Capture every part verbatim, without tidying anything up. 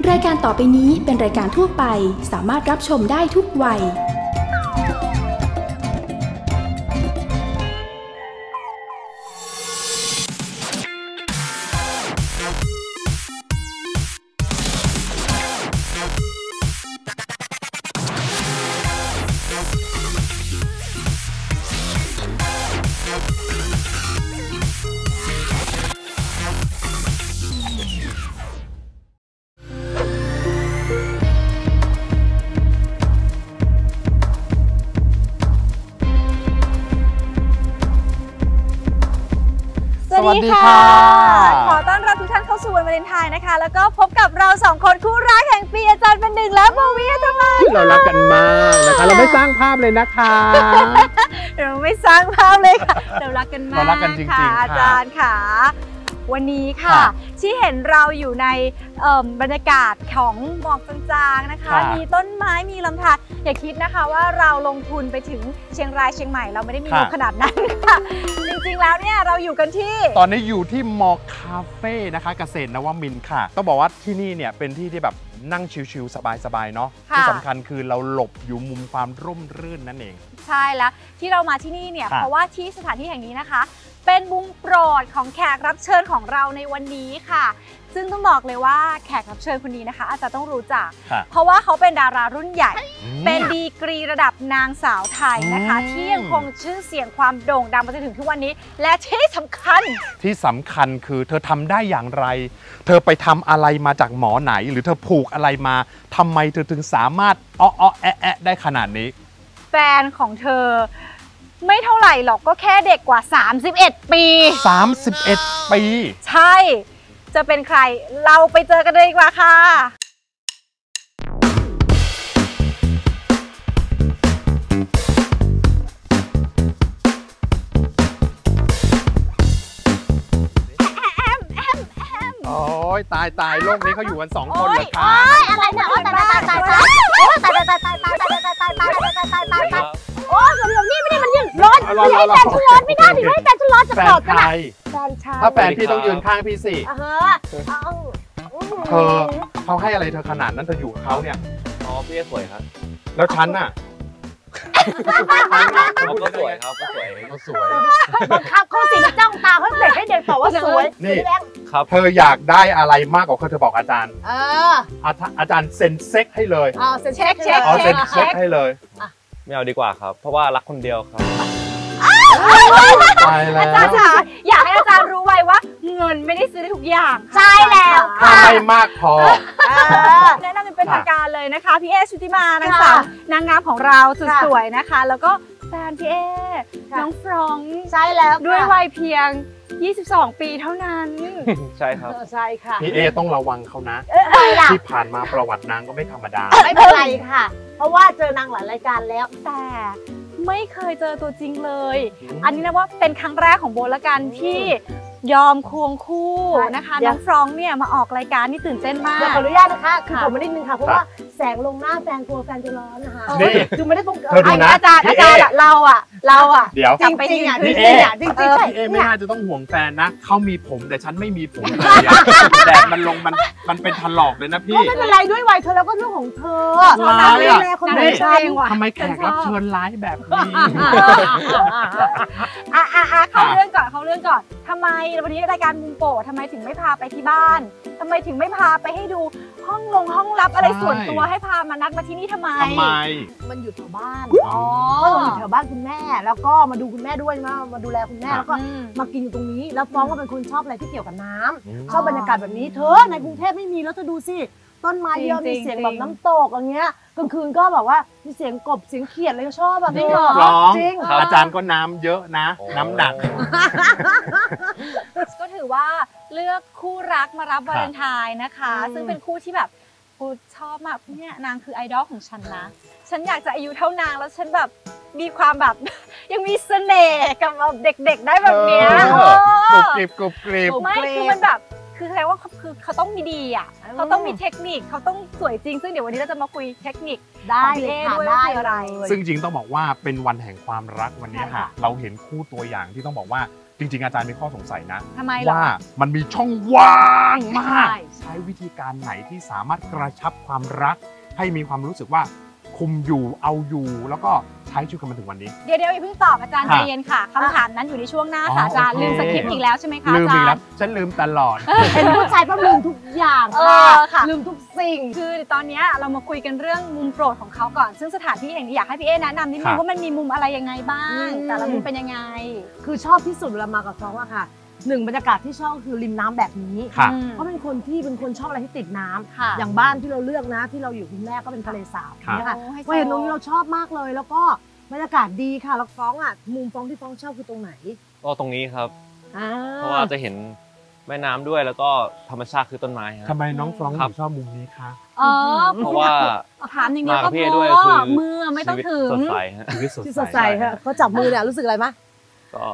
รายการต่อไปนี้เป็นรายการทั่วไปสามารถรับชมได้ทุกวัยสวัสดีค่ะขอต้อนรับทุกท่านเข้าสู่วันวาเลนไทน์นะคะแล้วก็พบกับเราสองคนคู่รักแห่งปีอาจารย์เป็นหนึ่งและโบวี่ทำไมเรารักกันมากนะคะเราไม่สร้างภาพเลยนะคะเราไม่สร้างภาพเลยค่ะเรารักกันมากเรารักกันจริงๆอาจารย์ค่ะวันนี้ค่ะที่เห็นเราอยู่ในบรรยากาศของหมอกจางๆนะคะมีต้นไม้มีลำธารอย่าคิดนะคะว่าเราลงทุนไปถึงเชียงรายเชียงใหม่เราไม่ได้มีขนาดนั้นค่ะจริงๆแล้วเนี่ยเราอยู่กันที่ตอนนี้อยู่ที่มอคาเฟ่นะคะเกษตรนวมินทร์ค่ะต้องบอกว่าที่นี่เนี่ยเป็นที่ที่แบบนั่งชิลๆสบายๆเนาะที่สำคัญคือเราหลบอยู่มุมความร่มรื่นนั่นเองใช่แล้วที่เรามาที่นี่เนี่ยเพราะว่าที่สถานที่แห่งนี้นะคะเป็นมุมโปรดของแขกรับเชิญของเราในวันนี้ค่ะซึ่งต้องบอกเลยว่าแขกรับเชิญคนนี้นะคะอาจจะต้องรู้จักเพราะว่าเขาเป็นดารารุ่นใหญ่เป็นดีกรีระดับนางสาวไทยนะคะที่ยังคงชื่อเสียงความโด่งดังมาจนถึงทุกวันนี้และที่สำคัญที่สำคัญคือเธอทำได้อย่างไรเธอไปทำอะไรมาจากหมอไหนหรือเธอผูกอะไรมาทำไมเธอถึงสามารถอ้ออ้อแอะแอะได้ขนาดนี้แฟนของเธอไม่เท่าไหร่หรอกก็แค่เด็กกว่าสามสิบเอ็ดปีสามสิบเอ็ดปีใช่จะเป็นใครเราไปเจอกันเลยดีกว่าค่ะโอ้ยตายตายโลกนี้เขาอยู่กันสองคนเลยค่ะอะไรเนี่ยตายตายตายตายตายตายตายตายตายตายตายตายตายตายตายตายตายโอ้ยสมมตินี่ไม่ได้มันยืนร้อนไม่ให้แฟนฉันร้อนไม่ได้ดิไม่ให้แฟนฉันร้อนจะตอบกันแฟนชายถ้าแฟนพี่ต้องยืนข้างพี่สิเธอเขาให้อะไรเธอขนาดนั้นเธออยู่กับเขาเนี่ยอ๋อพี่สวยครับแล้วฉันน่ะเขาก็สวยครับก็สวยเขาสวยบังคับเขาสิจ้องตาเขาเด็กให้เด็กตอบว่าสวยนี่เธออยากได้อะไรมากกว่าเธอบอกอาจารย์เอออาจารย์เซ็นเซ็กให้เลยอ๋อเซ็นเช็คเช็คอ๋อเซ็นเช็คให้เลยไม่เอาดีกว่าครับเพราะว่ารักคนเดียวครับตายแล้วอาจารย์อยากให้อาจารย์รู้ไว้ว่าเงินไม่ได้ซื้อได้ทุกอย่างใช่แล้วถ้าไม่มากพอแนะนำเป็นทางการเลยนะคะพี่เอชุติมานางสาวนางงามของเราสุดสวยนะคะแล้วก็แฟนพี่เอน้องฟรองก์ใช่แล้วด้วยวัยเพียงยี่สิบสองปีเท่านั้นใช่ครับใช่ค่ะพี่เอต้องระวังเขานะที่ผ่านมาประวัตินางก็ไม่ธรรมดาไม่เป็นไรค่ะเพราะว่าเจอนางหลายรายการแล้วแต่ไม่เคยเจอตัวจริงเลยอันนี้นะว่าเป็นครั้งแรกของโบละกันที่ยอมควงคู่นะคะน้องฟรองก์เนี่ยมาออกรายการนี่ตื่นเต้นมากขออนุญาตนะคะคือผมไม่ได้นึงค่ะเพราะว่าแสงลงหน้าแฟนกลัวแฟนจะร้อนนะคะคือไม่ได้ต้องอาจารย์อาจารย์เราอ่ะเราอ่ะเดี๋ยวจริงจริงอ่ะพี่เอจริงจริงพี่เอไม่น่าจะต้องห่วงแฟนนะเขามีผมแต่ฉันไม่มีผมเลยแดดมันลงมันมันเป็นถลอกเลยนะพี่ไม่เป็นไรด้วยวัยเธอแล้วก็เรื่องของเธอร้ายอ่ะทำไมแขกรับเชิญร้ายแบบนี้อ่ะอ่ะอ่ะเข้าเรื่องก่อนเข้าเรื่องก่อนทำไมวันนี้รายการมุมโปะทำไมถึงไม่พาไปที่บ้านทำไมถึงไม่พาไปให้ดูห้องลงห้องลับอะไรส่วนตัวให้พามานัดมาที่นี่ทำไมทำไมมันอยู่แถวบ้านอ๋อมันอยู่แถวบ้านคุณแม่แล้วก็มาดูคุณแม่ด้วยมามาดูแลคุณแม่แล้วก็มากินอยู่ตรงนี้แล้วฟ้องก็เป็นคนชอบอะไรที่เกี่ยวกับน้ำชอบบรรยากาศแบบนี้เธอในกรุงเทพไม่มีแล้วเธอดูสิต้นไม้เยอะมีเสียงแบบน้ำตกอย่างเงี้ยกลางคืนก็แบบว่ามีเสียงกบเสียงเขียดอะไรก็ชอบแบบนี้จริงอาจารย์ก็น้ำเยอะนะน้ำหนักก็ถือว่าเลือกคู่รักมารับวาเลนไทน์นะคะซึ่งเป็นคู่ที่แบบกูชอบมากเนี่ยนางคือไอดอลของฉันนะฉันอยากจะอายุเท่านางแล้วฉันแบบมีความแบบยังมีเสน่ห์กับแบบเด็กๆได้แบบเนี้ยกรุบกริบกรุบกริบไม่คือมันแบบคือแสดงว่าคือเขาต้องมีดีอ่ะเขาต้องมีเทคนิคเขาต้องสวยจริงซึ่งเดี๋ยววันนี้เราจะมาคุยเทคนิคได้เลยค่ะได้อะไรซึ่งจริงต้องบอกว่าเป็นวันแห่งความรักวันนี้ค่ะเราเห็นคู่ตัวอย่างที่ต้องบอกว่าจริงๆอาจารย์มีข้อสงสัยนะว่ามันมีช่องว่างมากใช้วิธีการไหนที่สามารถกระชับความรักให้มีความรู้สึกว่าคุมอยู่เอาอยู่แล้วก็ใช้ชีวิตกันมาถึงวันนี้เดี๋ยวเดี๋ยวอย่าเพิ่งตอบอาจารย์ใจเย็นค่ะคำถามนั้นอยู่ในช่วงหน้าค่ะอาจารย์ลืมสคริปต์อีกแล้วใช่ไหมคะอาจารย์ลืมอีกแล้วฉันลืมตลอดเป็นผู้ชายปั๊บลืมทุกอย่างค่ะลืมทุกสิ่งคือตอนนี้เรามาคุยกันเรื่องมุมโปรดของเขาก่อนซึ่งสถานที่แห่งนี้อยากให้พี่เอ๊แนะนำนิดนึงว่ามันมีมุมอะไรยังไงบ้างแต่ละมุมเป็นยังไงคือชอบที่สุดเวลามากับฟ้องอะค่ะหนึ่งบรรยากาศที่ชอบคือริมน้ำแบบนี้เพราะเป็นคนที่เป็นคนชอบอะไรที่ติดน้ำอย่างบ้านที่เราเลือกนะที่เราอยู่คุณแม่ก็เป็นทะเลสาบเนี่ยค่ะพอเห็นตรงนี้เราชอบมากเลยแล้วก็บรรยากาศดีค่ะแล้วฟ้องอ่ะมุมฟ้องที่ฟ้องชอบคือตรงไหนก็ตรงนี้ครับเพราะว่าจะเห็นแม่น้ำด้วยแล้วก็ธรรมชาติคือต้นไม้ครับทำไมน้องฟ้องถึงชอบมุมนี้คะอ๋อเพราะว่าถามอย่างเดียวก็พอมือไม่ต้องถึงสดใสฮะชีวิตสดใสค่ะเขาจับมือเนี่ยรู้สึกอะไรไหมก็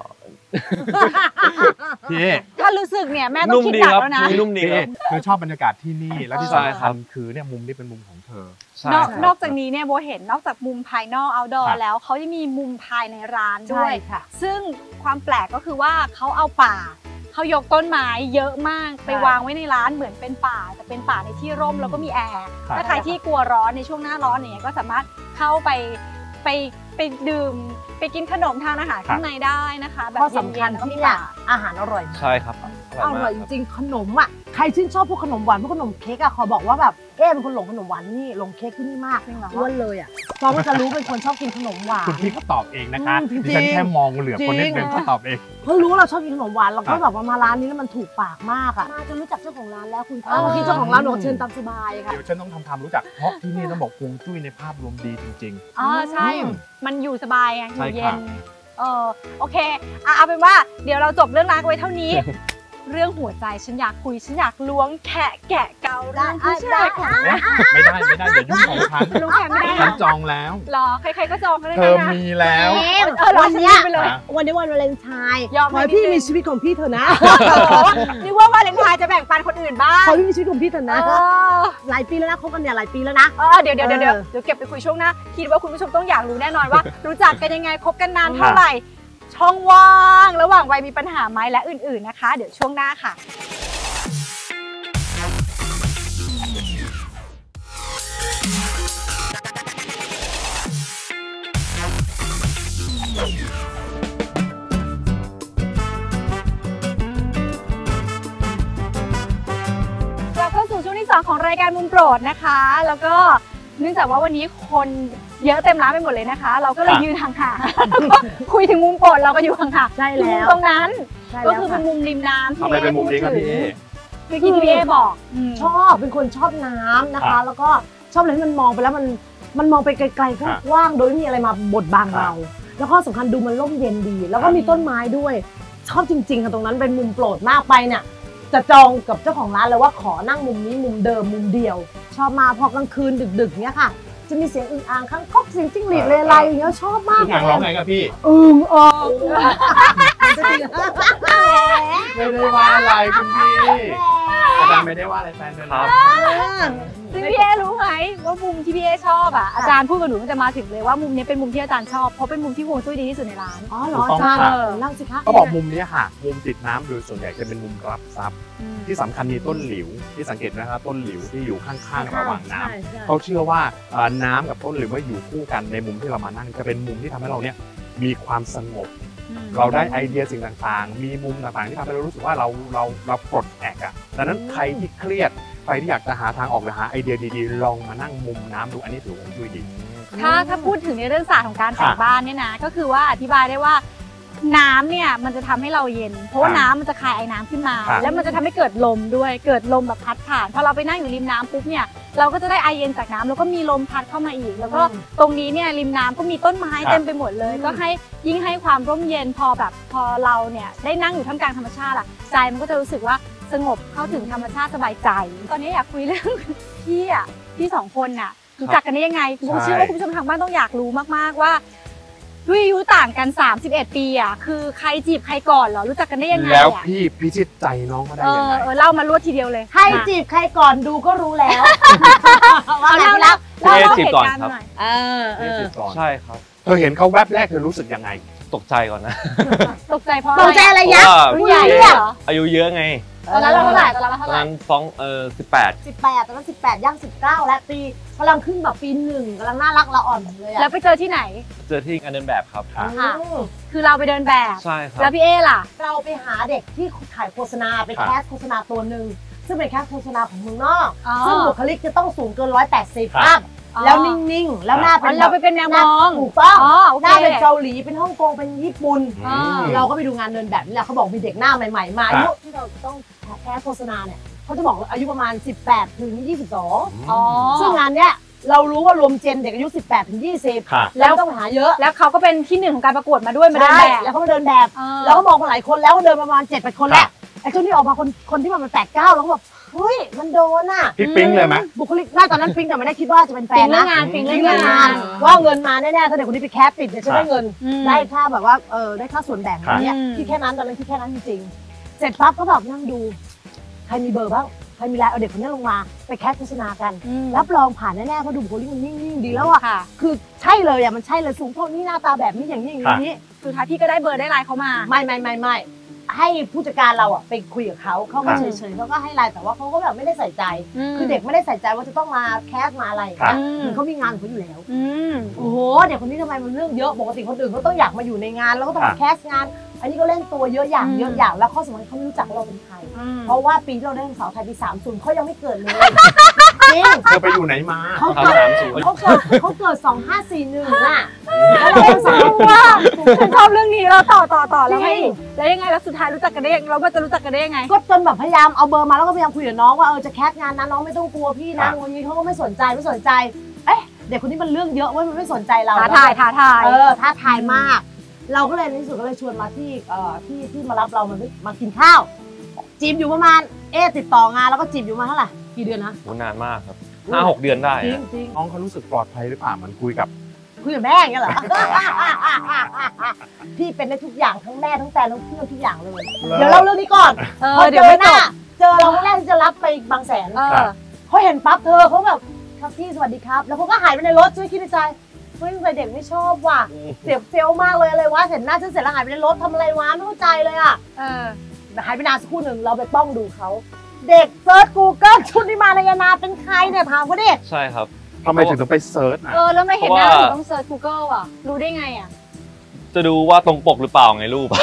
พี่ถ้ารู้สึกเนี่ยแม่ต้องคิดหนักแล้วนะนุ่มดีครับเธอชอบบรรยากาศที่นี่แล้วที่สำคัญคือเนี่ยมุมนี้เป็นมุมของเธอนอกนอกจากนี้เนี่ยโบเห็นนอกจากมุมภายนอก outdoor แล้วเขายังมีมุมภายในร้านด้วยซึ่งความแปลกก็คือว่าเขาเอาป่าเขายกต้นไม้เยอะมากไปวางไว้ในร้านเหมือนเป็นป่าแต่เป็นป่าในที่ร่มแล้วก็มีแอร์ถ้าใครที่กลัวร้อนในช่วงหน้าร้อนเนี่ยก็สามารถเข้าไปไปไปดื่มไปกินขนมทานอาหารข้างในได้นะคะแบบสำคัญที่เนี่ยอาหารอร่อยใช่ครับอร่อยจริงๆขนมอ่ะใครชื่นชอบพวกขนมหวานพวกขนมเค้กอ่ะขอบอกว่าแบบเอ๊เป็นคนหลงขนมหวานนี่หลงเค้กที่นี่มากอ้วนเลยอ่ะฟ้องก็จะรู้เป็นคนชอบกินขนมหวานคุณพี่เขาตอบเองนะคะดิฉันแค่มองเหลือคนนิดนึงเขาตอบเองเขารู้เราชอบกินขนมหวานเราก็แบบมาร้านนี้แล้วมันถูกปากมากอ่ะมาจนรู้จักเจ้าของร้านแล้วคุณพ่อเมื่อกี้เจ้าของร้านบอกเชิญตามสบายค่ะเดี๋ยวฉันต้องทำความรู้จักเพราะที่นี่ต้องบอกฮวงจุ้ยในภาพรวมดีจริงๆอ๋อใช่มันอยู่สบายไงอยู่เย็นเออโอเคเอาเป็นว่าเดี๋ยวเราจบเรื่องร้านไว้เท่านี้เรื่องหัวใจฉันอยากคุยฉันอยากล้วงแคะแกะเกาเรื่องผู้ชายของไม่ได้ไม่ได้อย่ายุ่งของฉันล้วงแคะไม่ได้ฉันจองแล้วหรอใครๆก็จองเขาเลยนะเธอมีแล้ววันนี้วันนี้วันวาเลนไทน์ขอให้พี่มีชีวิตของพี่เถอะนะนี่ว่าวาเลนไทน์จะแบ่งปันคนอื่นบ้างขอพี่มีชีวิตของพี่เถอะนะหลายปีแล้วนะคบกันเนี่ยหลายปีแล้วนะเดี๋ยวเดี๋ยวเดี๋ยวเดี๋ยวเก็บไปคุยช่วงหน้าคิดว่าคุณผู้ชมต้องอยากรู้แน่นอนว่ารู้จักกันยังไงคบกันนานเท่าไหร่ช่องว่างระหว่างวัยมีปัญหาไหมและอื่นๆนะคะเดี๋ยวช่วงหน้าค่ะกลับเข้าสู่ช่วงที่สองของรายการมุมโปรดนะคะแล้วก็เนื่องจากว่าวันนี้คนเยอะเต็มร้านไปหมดเลยนะคะเราก็เลยยืนห่างๆคุยถึงมุมโปรดเราก็อยู่ห่างๆใช่แล้วตรงนั้นก็คือเป็นมุมริมน้ำที่เป็นมุมนี้ครับพี่เอพี่ที่พี่เอบอกชอบเป็นคนชอบน้ำนะคะแล้วก็ชอบอะไรที่มันมองไปแล้วมันมันมองไปไกลๆกว้างๆโดยไม่มีอะไรมาบดบังเราแล้วก็สำคัญดูมันร่มเย็นดีแล้วก็มีต้นไม้ด้วยชอบจริงๆค่ะตรงนั้นเป็นมุมโปรดมากไปเนี่ยจะจองกับเจ้าของร้านเลยว่าขอนั่งมุมนี้มุมเดิมมุมเดียวชอบมาพอกลางคืนดึกๆเนี้ยค่ะจะมีเสียงอึ่งอ่างข้างคอกเสียงจิ้งหรีดเลไลอย่างเงี้ยชอบมากเลยอึ่งอ่างร้องไงครับพี่อึ่งอ่างไม่ได้ว่าอะไรคุณพี่อาจารย์ไม่ได้ว่าอะไรแฟนเลยครับซึ่งพี่เอรู้ไหมว่ามุมที่พี่เอชอบอ่ะอาจารย์พูดกับหนูมันจะมาถึงเลยว่ามุมนี้เป็นมุมที่อาจารย์ชอบเพราะเป็นมุมที่ฮวงจุ้ยดีที่สุดในร้านอ๋อเหรออาจารย์นั่งสิคะก็บอกมุมนี้ค่ะมุมติดน้ำโดยส่วนใหญ่จะเป็นมุมรับซับที่สำคัญมีต้นหลิวที่สังเกตนะครับต้นหลิวที่อยู่ข้างๆระหว่างน้ำเขาเชื่อว่าน้ำกับต้นหลิวว่าอยู่คู่กันในมุมที่เรามานั่งจะเป็นมุมที่ทำให้เราเนี่ยมีความสงบเราได้ไอเดียสิ่งต่างๆมีมุมต่างๆที่ทำให้เรารู้สึกว่าเราเราเราปลดแอกอ่ะดังนั้นใครที่เครียดใครที่อยากจะหาทางออกหรือหาไอเดียดีๆลองมานั่งมุมน้ำดูอันนี้ถือว่าช่วยดีถ้าถ้าพูดถึงในเรื่องศาสตร์ของการแต่งบ้านเนี่ยนะก็คือว่าอธิบายได้ว่าน้ำเนี่ยมันจะทำให้เราเย็นเพราะว่าน้ำมันจะคายไอ้น้ำขึ้นมาแล้วมันจะทำให้เกิดลมด้วยเกิดลมแบบพัดผ่านพอเราไปนั่งอยู่ริมน้ำปุ๊บเนี่ยเราก็จะได้ไอเย็นจากน้ำแล้วก็มีลมพัดเข้ามาอีกแล้วก็ตรงนี้เนี่ยริมน้ำก็มีต้นไม้เต็มไปหมดเลยก็ให้ยิ่งให้ความร่มเย็นพอแบบพอเราเนี่ยได้นั่งอยู่ท่ามกลางธรรมชาติอะใจมันก็จะรู้สึกว่าสงบเข้าถึงธรรมชาติสบายใจตอนนี้อยากคุยเรื่องพี่อะพี่สองคนน่ะรู้จักกันได้ยังไงผมเชื่อว่าคุณผู้ชมทางบ้านต้องอยากรู้มากๆว่าด้วยอายุต่างกันสามสิบเอ็ดปีอ่ะคือใครจีบใครก่อนเหรอรู้จักกันได้ยังไงแล้วพี่พิชิตใจน้องมาได้ยังไงเออเล่ามารวดทีเดียวเลยใครจีบใครก่อนดูก็รู้แล้วเอาเล่าเล่าเล่าเหตุการณ์หน่อยเออใช่ครับเธอเห็นเขาแวบแรกเธอรู้สึกยังไงตกใจก่อนนะตกใจเพราะตกใจอะไรยะรุ่นใหญ่เหรออายุเยอะไงตอนนั้นเราเท่าไหร่ตอนนั้นเราตเท่าอนไหร่นั้นฟ้องเออสิบแปดสิบแปดตอนนั้นสิบแปดย่างสิบเก้าและปีกำลังขึ้นแบบปีหนึ่งกำลังน่ารักละอ่อนเลยอะแล้วไปเจอที่ไหนเจอที่งานเดินแบบครับค่ะค่ะ คือเราไปเดินแบบใช่ครับแล้วพี่เอล่ะเราไปหาเด็กที่ถ่ายโฆษณาไปแคสโฆษณาตัวหนึ่งซึ่งเป็นแคสโฆษณาของเมืองนอกอ๋อซึ่งบุคลิกจะต้องสูงเกินร้อยแปดสิบครับอัพแล้วนิ่งๆ แล้วหน้าอ๋เป็อน เราไปเป็นแนวมองถูกต้องอ๋อโอหเคน้าเป็นเกาหลีเป็นฮ่องกงเป็นญี่ปุ่นอ่าเราก็ไปดูงานเดินแบบนี่แหละเขาบอกมีเด็กหน้าใหม่ๆมาอายุที่เราต้องแคสโฆษณาเนี่ยเขาจะบอกอายุประมาณสิบแปดถึงยี่สิบสองอ๋อซึ่งงานเนี้ยเรารู้ว่ารวมเจนเด็กอายุสิบแปดถึงยี่สิบค่ะแล้วต้องหาเยอะแล้วเขาก็เป็นที่หนึ่งของการประกวดมาด้วยมาเดินใช่แบบแล้วเขามาเดินแบบอ่าแล้วก็มองมาหลายคนแล้วก็เดินประมาณเจ็ดแปดคนแล้วไอ้คนที่ออกมาคนคนที่มันแปดเก้าแล้วก็แบบเฮ้ยมันโดนอ่ะพี่ปิ๊งเลยไหมบุคลิกน่าตอนนั้นปิ๊งแต่ไม่ได้คิดว่าจะเป็นแฟปิ๊นงเรื่อนะงงานปิ๊งปิ๊งเรื่เรื่ออง งงางาน นว่าเงินมาแน่ๆถ้าเด็กคนนี้ไปแคสติดเดี๋ยวจะได้เงินอืมได้ค่าแบบว่าเออได้ค่าส่วนแบ่งอะไรเงี้ยอืมที่แค่นั้นตอนนั้นที่แค่นั้นจริงๆเสร็จปั๊บก็แบบนั่งดูใครมีเบอร์บ้างใครมีไลน์เอาเด็กคนนี้ลงมาไปแคสโฆษณากันอืมรับรองผ่านแน่ๆเพราะดูบุคลิกมันนิ่งๆดีแล้วอ่ะค่ะคือใช่เลยอ่ะมันใช่เลยสูงเท่านี้หน้าตาแบบนี้อย่างนี้อย่างนี้สุดท้ายพี่ก็ได้เบอร์ได้ไลน์เขามาไม่ไม่ไม่ไม่ให้ผู้จัดการเราอ่ะไปคุยกับเขาเขาก็ค่ะเฉยๆเขาก็ให้ไลน์แต่ว่าเขาก็แบบไม่ได้ใส่ใจมคือเด็กไม่ได้ใส่ใจว่าจะต้องมาแคสมาอะไรค่ะเหมือนเขามีงานของเขาอยู่แล้วอืมโอ้โหเด็กคนนี้ทำไมมันเรื่องเยอะปกติคนอื่นเขาต้องอยากมาอยู่ในงานแล้วก็ต้องมาแคสงาน อันนี้ก็เล่นตัวเยอะอย่างอืมเยอะอย่างแล้วข้อสำคัญเขาไม่รู้จักเราเป็นใครอืมเพราะว่าปีที่เราได้สาวไทยปีสามศูนย์เขายังไม่เกิดเลยจริงเธอไปอยู่ไหนมาเขาทำเกิดสามศูนย์เขาเกิดเขาเกิดสองห้าสี่หนึ่งอ่ะแล้วเรายังสองว่าฉันชอบเรื่องนี้เราต่อต่อต่อแล้วไงจริงแล้วยังไงแล้วสุดท้ายรู้จักกันได้ยังเราจะรู้จักกันได้ยังไงก็จนแบบพยายามเอาเบอร์มาแล้วก็พยายามคุยกับน้องว่าเออจะแคสงานนะน้องไม่ต้องกลัวพี่นะค่ะวันนี้เขาก็ไม่สนใจไม่สนใจเอ๊ะเด็กคนนี้มันเรื่องเยอะเว้ยมันไม่สนใจเราท้าทายท้าทายเออท้าทายมาก เราก็เลยในที่สุดก็เลยชวนมาที่เอ่อที่ที่มารับเรามามากินข้าวจีบอยู่ประมาณเอ๊ะติดต่องานแล้วก็จีบอยู่มาเท่าไหร่กี่เดือนนะโหนานมากครับห้าหกเดือนได้จริงฮะจริงน้องเขารู้สึกปลอดภัยหรือเปล่ามันคุยกับคุยกับแม่อย่างเงี้ยเหรอ พี่เป็นได้ทุกอย่างทั้งแม่ทั้งแฟนทั้งเพื่อนทุกอย่างเลย เดี๋ยวเล่าเรื่องนี้ก่อนเอพออเจเดี๋ยวอไม่หจน้าบเจอเราครั้งแรกที่จะรับไปบางแสนเออเขาเห็นปั๊บเธอเขาแบบครับพี่สวัสดีครับ แล้วเขาก็หายไปในรถช่วยคิดในใจเฮ้ยทำไมเด็กไม่ชอบว่ะเสียเซลล์มากเลยอะไรวะเห็นหน้าฉันเสร็จแล้วหายไปในรถทำอะไรวะไม่เข้าใจเลยอ่ะเออหายไปนานสักครู่หนึ่งเราไปป้องดูเขาเด็กเซิร์ชกูเกิลชุดที่มาในยานาเป็นใครเนี่ยถามเขาดิใช่ครับทำไมถึงต้องไปเซิร์ชนะเออแล้วไม่เห็นหน้าเพราะว่าถึงต้องเซิร์ช Google อ่ะ รู้ได้ไงอ่ะจะดูว่าตรงปกหรือเปล่าไงรูป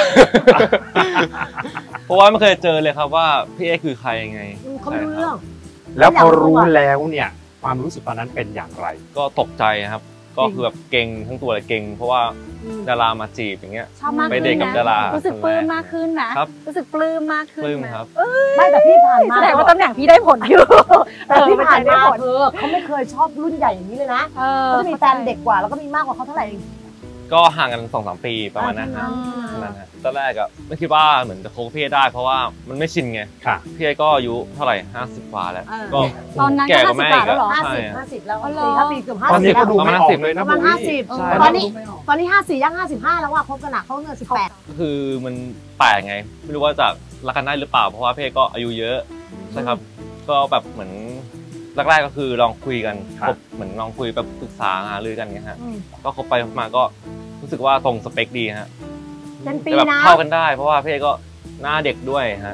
เพราะว่าไม่เคยเจอเลยครับว่าพี่เอคือใครยังไงเขาไม่รู้เรื่องแล้วพอรู้แล้วเนี่ยความรู้สึกตอนนั้นเป็นอย่างไรก็ตกใจครับ ก็คือแบบเก่งทั้งตัวเลยเก่งเพราะว่าดารามาจีบอย่างเงี้ยชอบมากไปขึ้นเดทกับนะดารารู้สึกปลื้มมากขึ้นนะครับ รู้สึกปลื้มมากขึ้นปลื้มนะครับไม่แต่พี่ผ่านมาแสดงว่าตำแหน่งพี่ได้ผลอยู่แต่พี่ผ่านได้มาผลเธอเขาไม่เคยชอบรุ่นใหญ่อย่างนี้เลยนะเออเขาจะมีแฟนเด็กกว่าแล้วก็มีมากกว่าเขาเท่าไหร่เองก็ห่างกันสองสามปีประมาณนั้นฮะอ่านั่นฮะตอนแรกอะไม่คิดว่าเหมือนจะคบพี่เอได้เพราะว่ามันไม่ชินไงค่ะพี่เอก็อายุเท่าไหร่ห้าสิบกว่าแล้วเออก็ตอนนั้นก็แก่กว่าแม่อีกห้าสิบอะกว่าแล้วเหรอห้าใช่สิบอะห้าสิบแล้วอ๋อเหรอสี่ห้าปีเกือบห้าตอนสินี้บแล้ก็วดูไม่ออกเลยนะประมาณห้าสิบใช่ตอนนี้ดูไม่กตอนนี้ห้าสี่ย่างห้าสิบห้าแล้วอ่ะคบกันหนักเขาเงินสิบแปดก็คือมันแปลกไง ไม่รู้ว่าจะรักกันได้หรือเปล่าเพราะว่าพี่เอก็อายุเยอะใช่ครับก็แบบเหมือนแรกๆก็คือลองคุยกันคบเหมือนลองคุยแบบปรึกษาหารือกันไงฮะก็คบไปคบมาก็รู้สึกว่าตรงสเปคดีฮะเป็นปีแต่แบบนะเข้ากันได้ เพราะว่าพี่เอก็หน้าเด็กด้วยฮะ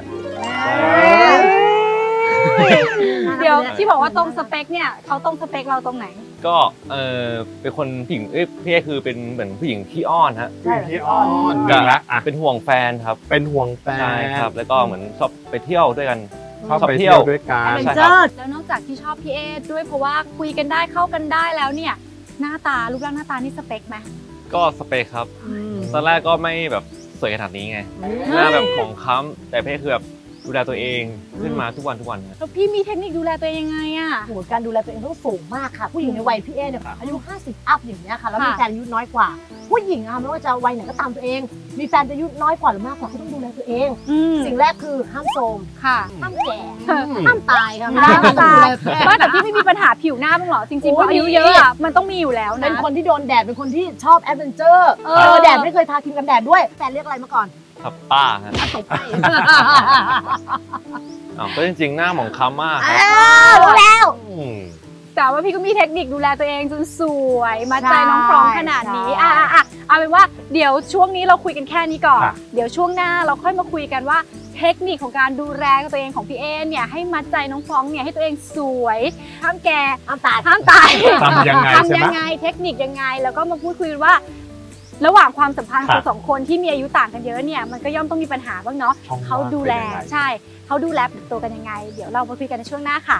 เดี๋ยวที่บอกว่าตรงสเปคเนี่ยเขาตรงสเปคเราตรงไหนก็เออเป็นคนผู้หญิงเอ้ยพี่เอคือเป็นเหมือนผู้หญิงขี้อ้อนฮะผู้หญิงที่อ้อนก็ละอ่ะเป็นห่วงแฟนครับเป็นห่วงแฟนใช่ครับแล้วก็เหมือนชอบไปเที่ยวด้วยกันชอบชอบไปเที่เที่ยยว วด้วยกันเป็นใช่เจิดแล้วนอกจากที่ชอบพี่เอด้วยเพราะว่าคุยกันได้เข้ากันได้แล้วเนี่ยหน้าตารูปร่างหน้าตานี่สเปคไหมก็สเปคครับตอนแรกก็ไม่แบบสวยขนาดนี้ไงหน้าแบบของค้ำแต่พี่เอคือแบบดูแลตัวเองขึ้นมาทุกวันทุกวันนะแล้วพี่มีเทคนิคดูแลตัวเองยังไงอะโหการดูแลตัวเองต้องสูงมากค่ะ ผู้หญิงในวัยพี่เอเนี่ยอายุห้าสิบอัพอย่างเงี้ยค่ะแล้วมีแฟนอายุน้อยกว่า ผู้หญิงอะไม่ว่าจะวัยไหนก็ตามตัวเอง มีแฟนอายุน้อยกว่าหรือมากกว่าก็ต้องดูแลตัวเองอืมสิ่งแรกคือห้ามโทรมค่ะห้ามแก่ห้ามตายค่ะห้ามตายไม่ว่าแต่พี่ไม่มีปัญหาผิวหน้าบ้างเหรอจริงๆเพราะอายุเยอะอะมันต้องมีอยู่แล้วนะเป็นคนที่โดนแดดเป็นคนที่ชอบแอดเวนเจอร์เออเจอแดดไม่เคยทาครีมกันแดดด้วยแฟนเรียกอะไรมาก่อนครับป้าฮะตบไปอ้าวก็จริงๆหน้าหมองคล้ำมากครับรู้แล้วอืมแต่ว่าพี่ก็มีเทคนิคดูแลตัวเองจนสวยมาใจใช่น้องฟรองก์ขนาดนี้ใช่อ่ะอ่ะอ่ะเอาเป็นว่าเดี๋ยวช่วงนี้เราคุยกันแค่นี้ก่อนค่ะเดี๋ยวช่วงหน้าเราค่อยมาคุยกันว่าเทคนิคของการดูแลตัวเองของพี่เอเนี่ยให้มัดใจน้องฟรองก์เนี่ยให้ตัวเองสวยห้ามแก่ห้ามตายห้ามตายทำยังไงใช่ไหมทำยังไงเทคนิคยังไงแล้วก็มาพูดคุยกันว่า ระหว่างความสัมพันธ์ของสองคนที่มีอายุต่างกันเยอะเนี่ยมันก็ย่อมต้องมีปัญหาบ้างเนาะเขาดูแลใช่เขาดูแลตัวกันยังไงเดี๋ยวเรามาคุยกันในช่วงหน้าค่ะ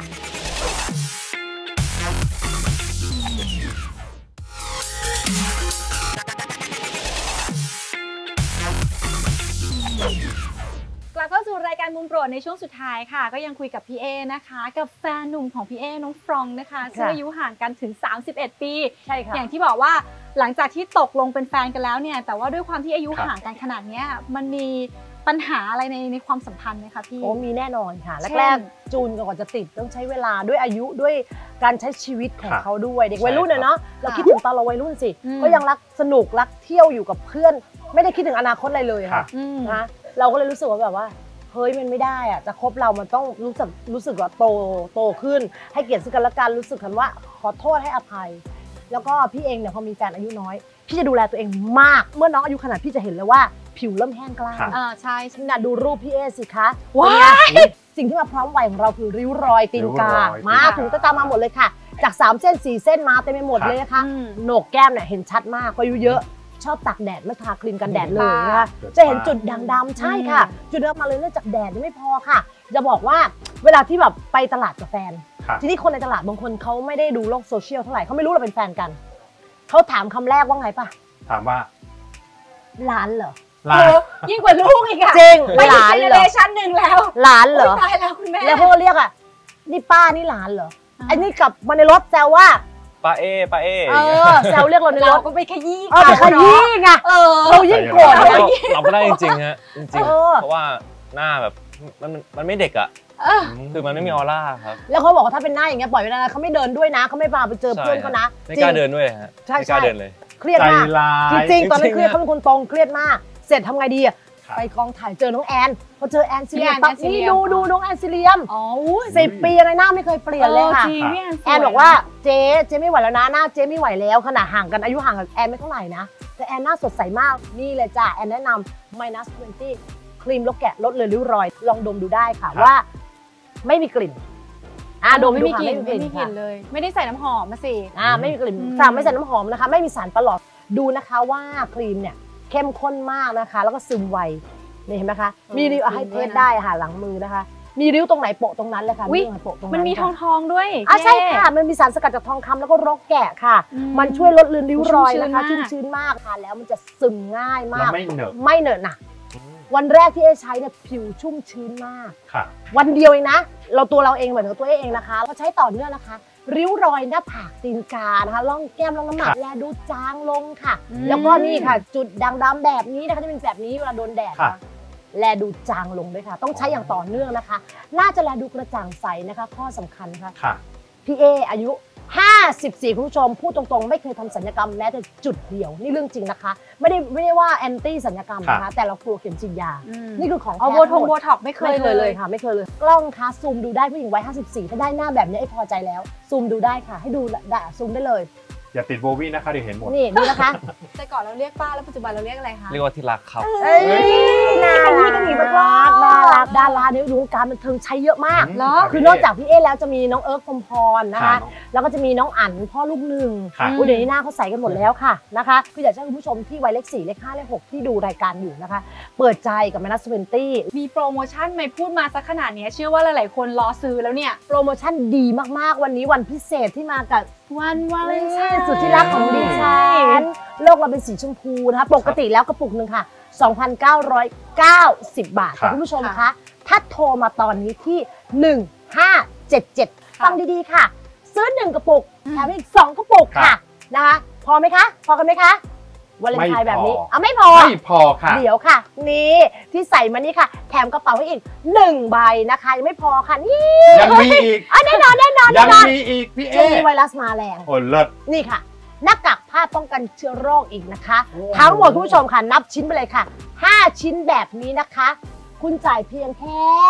กลับเข้าสู่รายการมุมโปรดในช่วงสุดท้ายค่ะก็ยังคุยกับพี่เอนะคะกับแฟนหนุ่มของพี่เอน้องฟรองก์นะคะซึ่งอายุห่างกันถึงสามสิบเอ็ดปีใช่ค่ะอย่างที่บอกว่าหลังจากที่ตกลงเป็นแฟนกันแล้วเนี่ยแต่ว่าด้วยความที่อายุห่างกันขนาดนี้มันมีปัญหาอะไรในในความสัมพันธ์ไหมคะพี่โอ้มีแน่นอนค่ะแรกๆจูนก่อนจะติดต้องใช้เวลาด้วยอายุด้วยการใช้ชีวิตของเขาด้วยเด็กวัยรุ่นเนาะเราคิดถึงตอนเราวัยรุ่นสิก็ยังรักสนุกรักเที่ยวอยู่กับเพื่อนไม่ได้คิดถึงอนาคตอะไรเลยค่ะนะเราก็เลยรู้สึกว่าแบบว่าเฮ้ยมันไม่ได้อะจะคบเรามันต้องรู้สึกรู้สึกว่าโตโตขึ้นให้เกียรติซึ่งกันและกันรู้สึกกันว่าขอโทษให้อภัยแล้วก็พี่เองเนี่ยพอมีแฟนอายุน้อยพี่จะดูแลตัวเองมากเมื่อน้องอายุขนาดพี่จะเห็นเลยว่าผิวเริ่มแห้งกร้านอ่าใช่น่ะดูรูปพี่เอสิคะว้ายสิ่งที่มาพร้อมวัยของเราคือริ้วรอยตีนกามาถึงตาตามาหมดเลยค่ะจากสามเส้นสี่เส้นมาเต็มไปหมดเลยนะคะโหนกแก้มเนี่ยเห็นชัดมากพออายุเยอะชอบตากแดดไม่ทาครีมกันแดดเลยนะคะจะเห็นจุดด่างดำใช่ค่ะจุดดำมาเลยเนื่องจากแดดยังไม่พอค่ะจะบอกว่าเวลาที่แบบไปตลาดกับแฟนทีนี้คนในตลาดบางคนเขาไม่ได้ดูโลกโซเชียลเท่าไหร่เขาไม่รู้เราเป็นแฟนกันเขาถามคำแรกว่าไงป่ะถามว่าร้านเหรอยิ่งกว่าลูกอีกอะจริงไปอีกเจเนอเรชั่นหนึ่งแล้วร้านเหรอตายแล้วคุณแม่แล้วเขาเรียกอ่ะนี่ป้านี่ร้านเหรอไอ้นี่กลับมาในรถแซวว่าป้าเอป้าเอเออแซวเรียกเราในรถก็ไปขยี้เออไปขยี้ไงเรายิ่งโกรธเราไม่ได้จริงๆฮะจริงๆเพราะว่าหน้าแบบมันมันไม่เด็กอ่ะคือมันไม่มีออร่าครับแล้วเขาบอกว่าถ้าเป็นหน้าอย่างเงี้ยปล่อยไว้นะเขาไม่เดินด้วยนะเขาไม่พาไปเจอเพื่อนเขานะไม่กล้าเดินด้วยฮะไม่กล้าเดินเลยเครียดมากจริงๆตอนนั้นเครียดเขาเป็นคนตรงเครียดมากเสร็จทำไงดีอะไปกองถ่ายเจอน้องแอนพอเจอแอนซิเลียมปั๊บนี่ดูดูน้องแอนซิเลียมอ๋อสิบปีอะไรหน้าไม่เคยเปลี่ยนเลยค่ะแอนบอกว่าเจ๊เจ๊ไม่ไหวแล้วนะหน้าเจ๊ไม่ไหวแล้วขนาดห่างกันอายุห่างกับแอนไม่เท่าไหร่นะแต่แอนหน้าสดใสมากนี่เลยจ้ะแอนแนะนำ minus ยี่สิบ ครีมลดแกะลดเลยริ้วรอยลองดมดูได้ค่ะว่าไม่มีกลิ่นอ่าดมไม่มีกลิ่นไม่มีกลิ่นเลยไม่ได้ใส่น้ำหอมมาสิอ่าไม่มีกลิ่นสามไม่ใส่น้ำหอมนะคะไม่มีสารประหลอดดูนะคะว่าครีมเนี่ยเข้มข้นมากนะคะแล้วก็ซึมไวนี่เห็นไหมคะมีริ้วให้เทสได้ค่ะหลังมือนะคะมีริ้วตรงไหนโปะตรงนั้นเลยค่ะมีโปะตรงนั้นมันมีทองทองด้วยอ่ะใช่ค่ะมันมีสารสกัดจากทองคำแล้วก็รกแกะค่ะมันช่วยลดเลือนริ้วรอยนะคะชุ่มชื้นมากค่ะแล้วมันจะซึมง่ายมากไม่เหนอะไม่เหนอะหนักวันแรกที่เอใช้เนี่ยผิวชุ่มชื้นมากวันเดียวเองนะเราตัวเราเองเหมือนกับตัวเองนะคะเราใช้ต่อเนื่องนะคะริ้วรอยหน้าผากตีนกานะคะร่องแก้มร่องน้ำหมากแลดูจางลงค่ะแล้วก็นี่ค่ะจุดด่างดำแบบนี้นะคะจะเป็นแบบนี้เวลาโดนแดดค่ะแลดูจางลงด้วยค่ะต้องใช้อย่างต่อเนื่องนะคะน่าจะแลดูกระจ่างใสนะคะข้อสำคัญค่ะพี่เออายุห้าสิบสี่คุณผู้ชมพูดตรงๆไม่เคยทำศัลยกรรมแม้แต่จุดเดียวนี่เรื่องจริงนะคะไม่ได้ไม่ได้ว่าแอนตี้ศัลยกรรมนะคะแต่เรากลัวเข็มฉีดยานี่คือของเอาโบทงโบท็อกไม่เคยเลยค่ะไม่เคยเลยกล้องคะซูมดูได้ผู้หญิงวัยห้าสิบสี่ถ้าได้หน้าแบบนี้ไอ้พอใจแล้วซูมดูได้ค่ะให้ดูได้ซูมได้เลยอย่าติดโบวี่นะคะเดี๋ยวเห็นหมดนี่ดูนะคะแต่ก่อนเราเรียกป้าแล้วปัจจุบันเราเรียกอะไรคะเรียกว่าที่รักครับเอ้ยน่ารักกันอีกมากน่ารักดาราในวงการบันเทิงใช้เยอะมากคือนอกจากพี่เอแล้วจะมีน้องเอิร์กพรหมพรนะคะแล้วก็จะมีน้องอั๋นพ่อลูกหนึ่งเดี๋ยวนี้หน้าเขาใสกันหมดแล้วค่ะนะคะคืออยากให้คุณผู้ชมที่วัยเลขสี่เลขห้าเลขหกที่ดูรายการอยู่นะคะเปิดใจกับminus ยี่สิบมีโปรโมชั่นไม่พูดมาสักขนาดนี้เชื่อว่าหลายๆคนรอซื้อแล้วเนี่ยโปรโมชั่นดีมากๆวันนี้วันพิเศษที่มากับวันวาเลนไทน์สุดที่รักของดิฉันโลกเราเป็นสีชมพูนะคะปกติแล้วกระปุกหนึ่งค่ะ สองพันเก้าร้อยเก้าสิบ บาทคุณผู้ชมคะถ้าโทรมาตอนนี้ที่หนึ่งห้าเจ็ดเจ็ดฟังดีๆค่ะซื้อหนึ่งกระปุกแถมอีกสองกระปุกค่ะนะคะพอไหมคะพอกันไหมคะวาเลนไทน์แบบนี้เอาไม่พอไม่พอค่ะเดี๋ยวค่ะนี่ที่ใส่มานี่ค่ะแถมกระเป๋าให้อีกหนึ่งใบนะคะยังไม่พอค่ะนี่ยังมีอีกแน่นอนแน่นอนยังมีอีกพี่เอช่วงนี้ไวรัสมาแรงโอ้เลิศนี่ค่ะหน้ากากผ้าป้องกันเชื้อโรคอีกนะคะทั้งหมดคุณผู้ชมค่ะนับชิ้นไปเลยค่ะห้าชิ้นแบบนี้นะคะคุณจ่ายเพียงแค่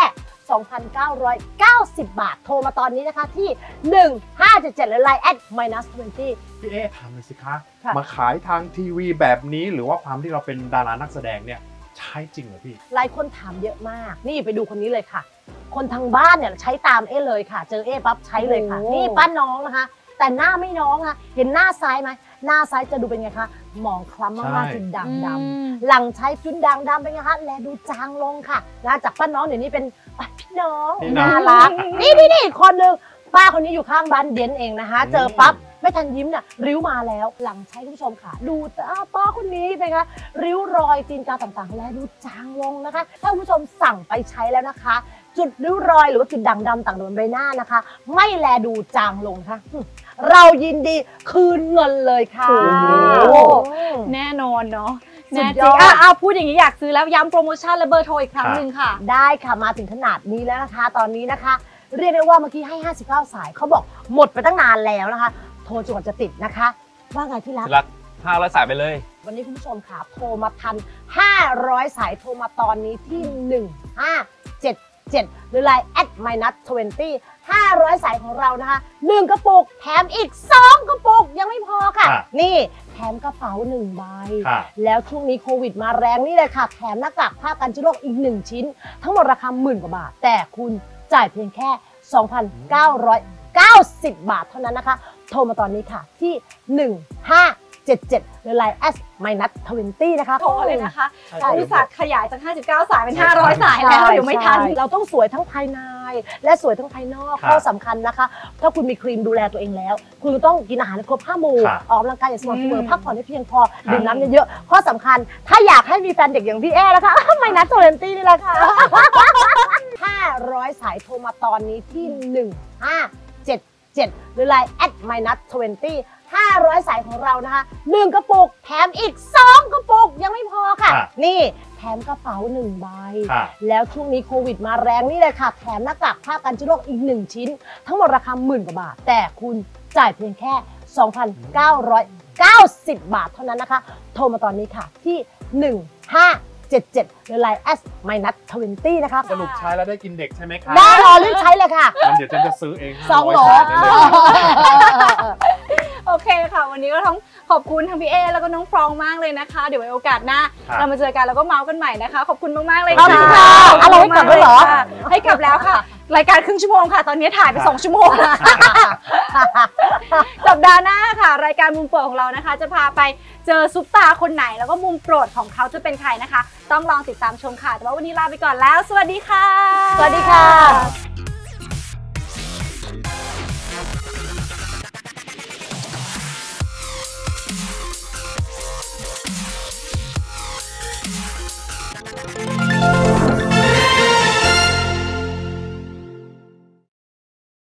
สองพันเก้าร้อยเก้าสิบ บาทโทรมาตอนนี้นะคะที่หนึ่งห้าเจ็ดเจ็ดหรือ ไลน์ แอด ไมนัส ยี่สิบพี่เอ๊ถามหน่อยสิคะค่ะมาขายทางทีวีแบบนี้หรือว่าความที่เราเป็นดารานักแสดงเนี่ยใช่จริงเหรอพี่หลายคนถามเยอะมากนี่ไปดูคนนี้เลยค่ะ คนทางบ้านเนี่ยใช้ตามเอ๊เลยค่ะ เจอเอ๊ปั๊บใช้เลยค่ะโอ้นี่ป้าน้องนะคะ แต่หน้าไม่น้องค่ะเห็นหน้าซ้ายไหมหน้าซ้ายจะดูเป็นไงคะหมองคล้ำมากๆจุดด่างดำหลังใช้จุดด่างดำเป็นไงคะแลดูจางลงค่ะนะจากป้าน้องเดี๋ยวนี้เป็นพี่น้องพี่น้องน่ารักนี่นี่นี่อีกคนนึงป้าคนนี้อยู่ข้างบ้านเดียนเองนะคะ เจอปั๊บไม่ทันยิ้มน่ะริ้วมาแล้วหลังใช้คุณผู้ชมค่ะ ดูอ้าวป้าคนนี้เป็นไงริ้วรอยตีนกาต่างๆ และดูจางลงนะคะ ถ้าคุณผู้ชมสั่งไปใช้แล้วนะคะ จุดริ้วรอยหรือว่าจุดด่างดำต่างๆบนใบหน้านะคะ ไม่แลดูจางลงค่ะเรายินดีคืนเงินเลยค่ะโอ้ แน่นอนเนาะสุแน่ดจยริอง ดอ่ะอ่ะพูดอย่างนี้อยากซื้อแล้วย้ำโปรโมชั่นและเบอร์โทรอีกครั้งหนึ่งค่ะได้ค่ะมาถึงขนาดนี้แล้วนะคะ ตอนนี้นะคะ เรียกได้ว่าเมื่อกี้ให้ห้าสิบเก้าสายเขาบอกหมดไปตั้งนานแล้วนะคะ โทรจนกว่าจะติดนะคะ ว่าไงที่รักที่รักห้าร้อยสายไปเลยวันนี้คุณผู้ชมค่ะโทรมาทันห้าร้อยสายโทรมาตอนนี้ที่หนึ่งห้าเจ็ดเจ็ดหรือ ไลน์ แอด ไมนัส ยี่สิบ ห้าร้อยสายของเรานะคะหนึ่งกระปุกแถมอีกสองกระปุกยังไม่พอค่ะค่ะนี่แถมกระเป๋าหนึ่งใบค่ะแล้วช่วงนี้โควิดมาแรงนี่เลยค่ะ แถมหน้ากากผ้ากันเชื้อโรคอีกหนึ่งชิ้น ทั้งหมดราคาหมื่นกว่าบาท แต่คุณจ่ายเพียงแค่ สองพันเก้าร้อยเก้าสิบ บาทเท่านั้นนะคะ โทรมาตอนนี้ค่ะที่หนึ่งห้าเจ็ดเจ็ดหรือ ไลน์ แอด ไมนัส ยี่สิบ นะคะโทรเลยนะคะใช่บริษัทขยายจากห้าสิบเก้าสายเป็นห้าร้อยสายแล้วเดี๋ยวไม่ทันใช่เราต้องสวยทั้งภายในและสวยทั้งภายนอกครับข้อสำคัญนะคะ ถ้าคุณมีครีมดูแลตัวเองแล้ว คุณต้องกินอาหารให้ครบห้าหมู่ครับออกกำลังกายอย่างสม่ำเสมออืมพักผ่อนให้เพียงพอดื่มน้ำเยอะๆข้อสำคัญ ถ้าอยากให้มีแฟนเด็กอย่างพี่แอ้นะคะ ไมนัส ยี่สิบนี่แหละค่ะ ห้าร้อยสายโทรมาตอนนี้ที่หนึ่งห้าเจ็ดเจ็ดหรือ ไลน์ แอด ไมนัส ยี่สิบ ห้าร้อยสายของเรานะคะหนึ่งกระปุกแถมอีกสองกระปุกยังไม่พอค่ะค่ะนี่แถมกระเป๋าหนึ่งใบค่ะแล้วช่วงนี้โควิดมาแรงนี่เลยค่ะ แถมหน้ากากผ้ากันเชื้อโรคอีกหนึ่งชิ้น ทั้งหมดราคาหมื่นกว่าบาท แต่คุณจ่ายเพียงแค่ สองพันเก้าร้อยเก้าสิบ บาทเท่านั้นนะคะ โทรมาตอนนี้ค่ะที่หนึ่งห้าเจ็ดเจ็ดหรือ ไลน์ แอด ไมนัส ยี่สิบ นะคะสรุปใช้แล้วได้กินเด็กใช่ไหมคะแน่นอนรีบใช้เลยค่ะงั้นเดี๋ยวฉันจะซื้อเองสองห้าร้ยโหลสายได้เลยโอเคค่ะ วันนี้ก็ต้องขอบคุณทั้งพี่เอแล้วก็น้องฟรองมากเลยนะคะ เดี๋ยวไว้โอกาสหน้าครับเรามาเจอกันแล้วก็เมาส์กันใหม่นะคะ ขอบคุณมากๆเลยขอบค่ะคุณค่ะอะไรให้กลับแล้วเหรอค่ะให้กลับแล้วค่ะ รายการครึ่งชั่วโมงค่ะ ตอนนี้ถ่ายไปสองชั่วโมงแล้ว สัปดาห์หน้าค่ะ รายการมุมโปรดของเรานะคะ จะพาไปเจอซุปตาคนไหนแล้วก็มุมโปรดของเขาจะเป็นใครนะคะ ต้องลองติดตามชมค่ะ แต่ว่าวันนี้ลาไปก่อนแล้ว สวัสดีค่ะสวัสดีค่ะ